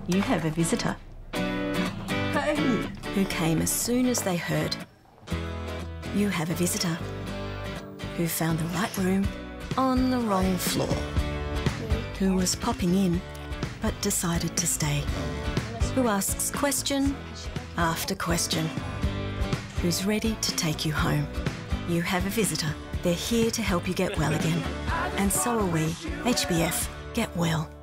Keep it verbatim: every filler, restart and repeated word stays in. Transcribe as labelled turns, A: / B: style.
A: You have a visitor.
B: Hey!
A: Who came as soon as they heard. You have a visitor. Who found the right room on the wrong floor. Who was popping in but decided to stay. Who asks question after question. Who's ready to take you home. You have a visitor. They're here to help you get well again. And so are we, H B F Get Well.